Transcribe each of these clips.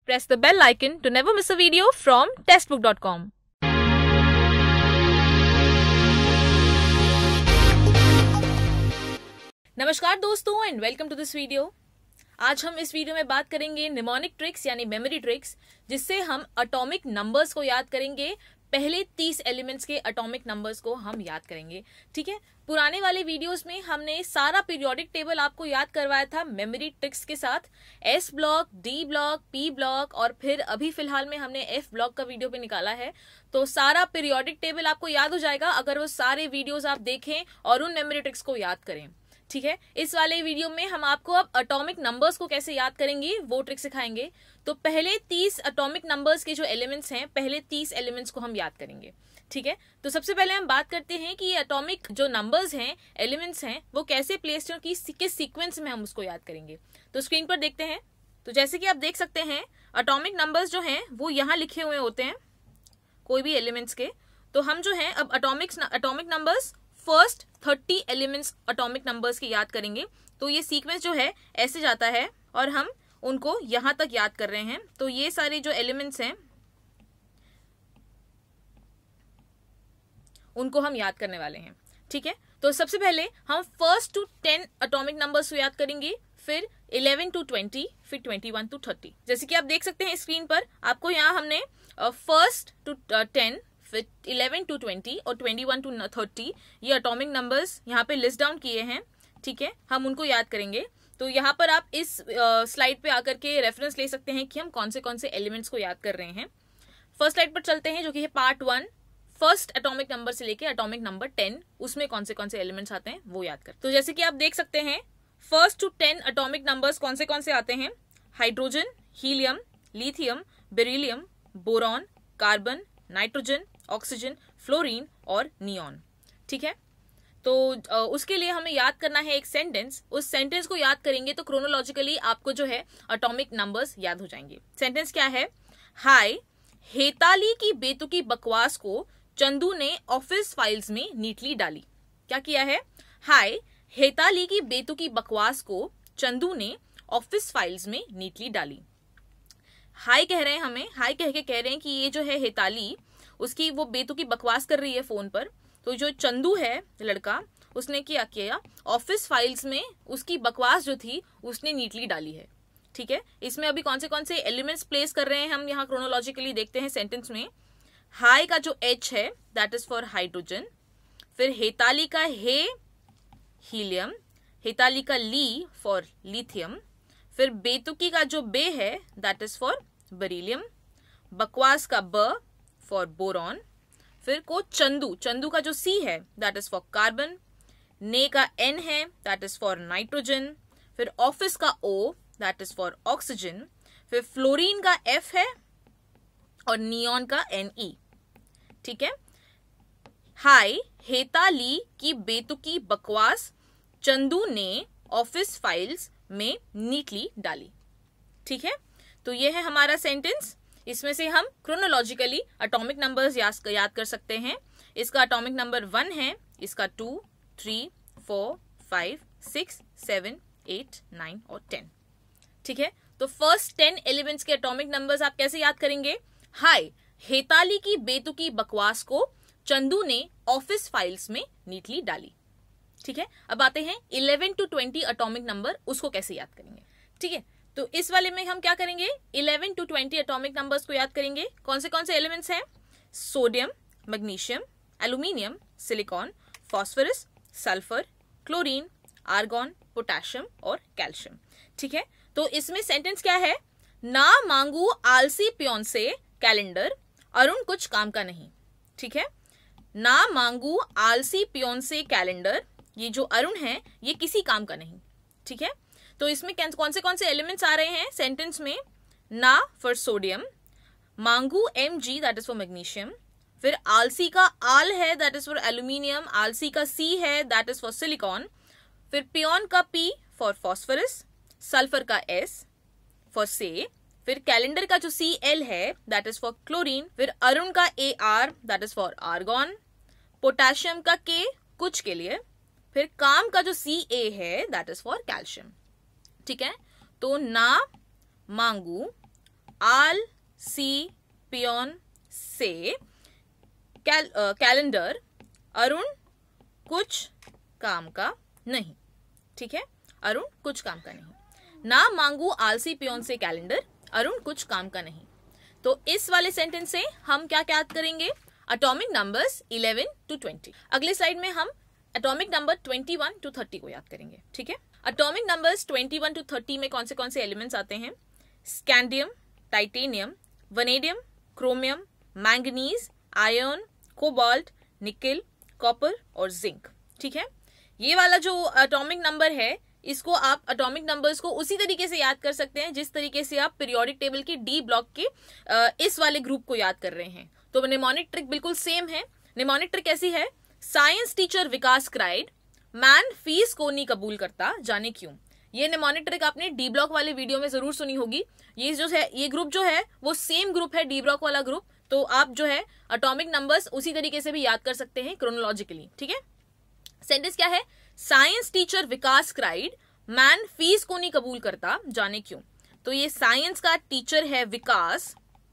Press the bell icon to never miss a video from testbook.com. नमस्कार दोस्तों and welcome to this video. आज हम इस video में बात करेंगे निमोनिक ट्रिक्स यानी मेमोरी ट्रिक्स, जिससे हम एटॉमिक नंबर्स को याद करेंगे। पहले 30 एलिमेंट्स के एटॉमिक नंबर्स को हम याद करेंगे। ठीक है, पुराने वाले वीडियोस में हमने सारा पीरियोडिक टेबल आपको याद करवाया था मेमोरी ट्रिक्स के साथ, S block, D block, P block और फिर अभी फिलहाल में हमने एफ ब्लॉक का वीडियो पे निकाला है। तो सारा पीरियोडिक टेबल आपको याद हो जाएगा अगर वो सारे वीडियोस आप देखें और उन मेमोरी ट्रिक्स को याद करें। ठीक है, इस वाले वीडियो में हम आपको अब एटॉमिक नंबर्स को कैसे याद करेंगे वो ट्रिक सिखाएंगे। तो पहले 30 एटॉमिक नंबर्स के जो एलिमेंट्स हैं, पहले 30 एलिमेंट्स को हम याद करेंगे। ठीक है, तो सबसे पहले हम बात करते हैं कि ये एटॉमिक जो नंबर्स हैं, एलिमेंट्स हैं, वो कैसे प्लेस्ड हैं, किस सीक्वेंस में हम उसको याद करेंगे। तो स्क्रीन पर देखते हैं। तो जैसे कि आप देख सकते हैं, एटॉमिक नंबर्स जो हैं वो यहाँ लिखे हुए होते हैं कोई भी एलिमेंट्स के। तो हम जो है अब atomic numbers first 30 elements atomic numbers की याद करेंगे। तो ये सीक्वेंस जो है ऐसे जाता है और हम उनको यहां तक याद कर रहे हैं। तो ये सारे जो एलिमेंट्स हैं उनको हम याद करने वाले हैं। ठीक है, तो सबसे पहले हम फर्स्ट टू 10 एटॉमिक नंबर्स को याद करेंगे, फिर 11 टू 20, फिर 21 टू 30। जैसे कि आप देख सकते हैं स्क्रीन पर, आपको यहाँ हमने फर्स्ट टू 10, फिर 11 टू 20 और 21 टू 30 ये एटॉमिक नंबर्स यहाँ पे लिस्ट डाउन किए हैं। ठीक है, हम उनको याद करेंगे। तो यहाँ पर आप इस स्लाइड पे आकर के रेफरेंस ले सकते हैं कि हम कौन से एलिमेंट्स को याद कर रहे हैं। फर्स्ट स्लाइड पर चलते हैं, जो कि है पार्ट 1, फर्स्ट एटॉमिक नंबर से लेके एटॉमिक नंबर 10, उसमें कौन से एलिमेंट्स आते हैं वो याद कर। तो जैसे कि आप देख सकते हैं, फर्स्ट टू 10 एटॉमिक नंबर्स कौन से आते हैं। Hydrogen, helium, lithium, beryllium, boron, carbon, nitrogen, oxygen, fluorine और नियॉन। ठीक है, तो उसके लिए हमें याद करना है एक सेंटेंस। उस सेंटेंस को याद करेंगे तो क्रोनोलॉजिकली आपको जो है एटॉमिक नंबर्स याद हो जाएंगे। सेंटेंस क्या है? हाय, हेताली की बेतुकी बकवास को चंदू ने ऑफिस फाइल्स में नीटली डाली। क्या किया है? हाय, हेताली की बेतुकी बकवास को चंदू ने ऑफिस फाइल्स में नीटली डाली। हाय कह रहे हैं, हमें हाय कह के कह रहे हैं कि ये जो है हेताली, उसकी वो बेतुकी बकवास कर रही है फोन पर। तो जो चंदू है लड़का, उसने क्या किया, ऑफिस फाइल्स में उसकी बकवास जो थी उसने नीटली डाली है। ठीक है, इसमें अभी कौन से एलिमेंट्स प्लेस कर रहे हैं हम यहाँ क्रोनोलॉजिकली देखते हैं सेंटेंस में। हाई का जो H है दैट इज फॉर हाइड्रोजन, फिर हेताली का हे हीलियम, हेताली का ली फॉर लिथियम, फिर बेतुकी का जो बे है दैट इज फॉर बेरिलियम, बकवास का ब फॉर बोरॉन, फिर को चंदू का जो सी है दैट इज फॉर कार्बन, ने का N है दैट इज फॉर नाइट्रोजन, फिर ऑफिस का O that is for oxygen, फिर फ्लोरीन का F है और नियॉन का Ne। ठीक है, हाय, हेताली की बेतुकी बकवास चंदू ने ऑफिस फाइल्स में नीटली डाली। ठीक है, तो ये है हमारा सेंटेंस। इसमें से हम क्रोनोलॉजिकली एटॉमिक नंबर्स याद कर सकते हैं। इसका एटॉमिक नंबर 1 है, इसका 2, 3, 4, 5, 6, 7, 8, 9 और 10। ठीक है, तो फर्स्ट 10 एलिमेंट्स के एटॉमिक नंबर्स आप कैसे याद करेंगे? हाय, हेताली की बेतुकी बकवास को चंदू ने ऑफिस फाइल्स में नीटली डाली। ठीक है, अब आते हैं 11 टू 20 एटॉमिक नंबर, उसको कैसे याद करेंगे। ठीक है, तो इस वाले में हम क्या करेंगे, 11 टू 20 एटॉमिक नंबर्स को याद करेंगे। कौन से एलिमेंट्स हैं? Sodium, magnesium, aluminium, silicon, phosphorus, sulphur, chlorine, argon, potassium और कैल्शियम। ठीक है, तो इसमें सेंटेंस क्या है? ना मांगू आलसी प्योन से कैलेंडर, अरुण कुछ काम का नहीं। ठीक है, ना मांगू आलसी प्योन से कैलेंडर, ये जो अरुण है ये किसी काम का नहीं। ठीक है, तो इसमें कौन से एलिमेंट्स आ रहे हैं सेंटेंस में? ना फॉर सोडियम, मांगू Mg that is for magnesium, फिर आलसी का आल है दैट इज फॉर एल्यूमिनियम, आलसी का सी है दैट इज फॉर सिलिकॉन, फिर पियोन का P फॉर फॉस्फोरस, सल्फर का S फॉर से, फिर कैलेंडर का जो Cl है दैट इज फॉर क्लोरीन, फिर अरुण का Ar that is for argon, potassium का K कुछ के लिए, फिर काम का जो Ca है दैट इज फॉर कैल्शियम। ठीक है, तो ना मांगू आलसीपियोन से कैलेंडर अरुण कुछ काम का नहीं। ठीक है, अरुण कुछ काम का नहीं। ना मांगू आलसी पियोन से कैलेंडर, अरुण कुछ काम का नहीं। तो इस वाले सेंटेंस से हम क्या याद करेंगे? Atomic numbers 11 to 20। अगले स्लाइड में हम एटॉमिक नंबर 21 to 30 को याद करेंगे। ठीक है, एटॉमिक नंबर्स 21 to 30 में कौन से एलिमेंट्स आते हैं? Scandium, titanium, vanadium, chromium, manganese, iron, cobalt, nickel, copper और जिंक। ठीक है, ये वाला जो एटॉमिक नंबर है, इसको आप एटॉमिक नंबर्स को उसी तरीके से याद कर सकते हैं जिस तरीके से आप पीरियोडिक टेबल की डी ब्लॉक के इस वाले ग्रुप को याद कर रहे हैं। तो निमोनिक ट्रिक बिल्कुल सेम है। निमोनिक ट्रिक ऐसी है, science teacher Vikas cried, man fees को नहीं कबूल करता, जाने क्यों। ये निमोनिक ट्रिक आपने डी ब्लॉक वाले वीडियो में जरूर सुनी होगी। ये जो है, ये ग्रुप जो है वो सेम ग्रुप है, डी ब्लॉक वाला ग्रुप। तो आप जो है एटॉमिक नंबर्स उसी तरीके से भी याद कर सकते हैं क्रोनोलॉजिकली। ठीक है, सेंटेंस क्या है? Science teacher Vikas cried, man fees को नहीं कबूल करता, जाने क्यों। तो ये साइंस का टीचर है विकास,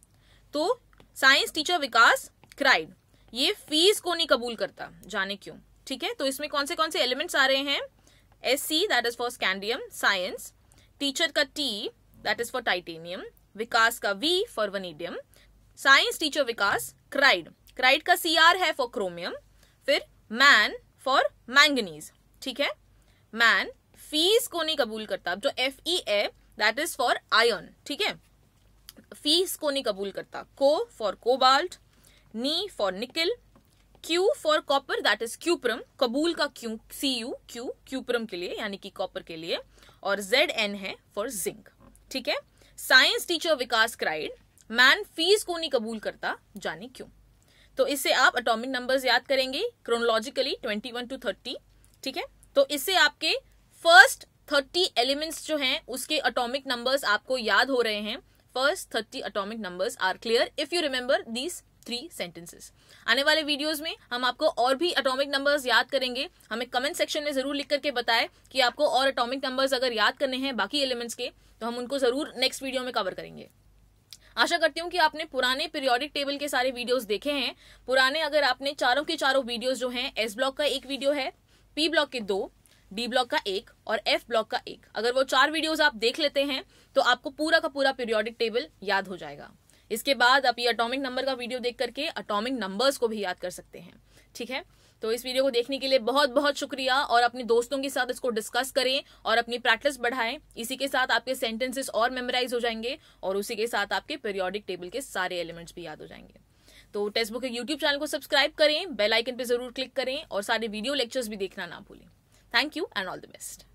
तो साइंस टीचर विकास क्राइड, ये फीस को नहीं कबूल करता, जाने क्यों। ठीक है, तो इसमें कौन से एलिमेंट्स आ रहे हैं? SC that is for scandium, science, teacher का T that is for titanium, Vikas का V for vanadium, science teacher Vikas cried, cried का CR है फॉर क्रोमियम, फिर मैन फॉर मैंगनीज। ठीक है, मैन फीस को नहीं कबूल करता। जो FE है दैट इज फॉर आयरन। ठीक है, फीस को नहीं कबूल करता। को फॉर कोबाल्ट, नी फॉर निकल, क्यू for copper that is cuprum, कबूल का क्यू CU, क्यू क्यूप्रम के लिए यानी कि कॉपर के लिए, और ZN है फॉर जिंक। ठीक है, science teacher Vikas cried, man fees को नहीं कबूल करता, जाने क्यों। तो इससे आप एटॉमिक नंबर्स याद करेंगे क्रोनोलॉजिकली 21 to 30। ठीक है, तो इससे आपके फर्स्ट 30 एलिमेंट्स जो हैं उसके एटॉमिक नंबर्स आपको याद हो रहे हैं। First 30 atomic numbers are clear if you remember these 3 sentences. आने वाले वीडियोस में हम आपको और भी एटॉमिक नंबर्स याद करेंगे। हमें कमेंट सेक्शन में जरूर लिख करके बताएं कि आपको और एटॉमिक नंबर्स अगर याद करने हैं बाकी एलिमेंट्स के, तो हम उनको जरूर नेक्स्ट वीडियो में कवर करेंगे। आशा करती हूँ कि आपने पुराने पीरियोडिक टेबल के सारे वीडियोस देखे हैं। पुराने अगर आपने चारों के चारों वीडियोस जो हैं, एस ब्लॉक का एक वीडियो है, पी ब्लॉक के 2, डी ब्लॉक का 1 और एफ ब्लॉक का 1, अगर वो 4 वीडियोस आप देख लेते हैं तो आपको पूरा का पूरा पीरियोडिक टेबल याद हो जाएगा। इसके बाद आप ये एटॉमिक नंबर का वीडियो देख करके एटॉमिक नंबर्स को भी याद कर सकते हैं। ठीक है, तो इस वीडियो को देखने के लिए बहुत बहुत शुक्रिया, और अपने दोस्तों के साथ इसको डिस्कस करें और अपनी प्रैक्टिस बढ़ाएं। इसी के साथ आपके सेंटेंसेस और मेमोराइज हो जाएंगे और उसी के साथ आपके पीरियोडिक टेबल के सारे एलिमेंट्स भी याद हो जाएंगे। तो टेक्स्ट बुक के यूट्यूब चैनल को सब्सक्राइब करें, बेल आइकन पे जरूर क्लिक करें और सारे वीडियो लेक्चर्स भी देखना ना भूलें। Thank you and all the best.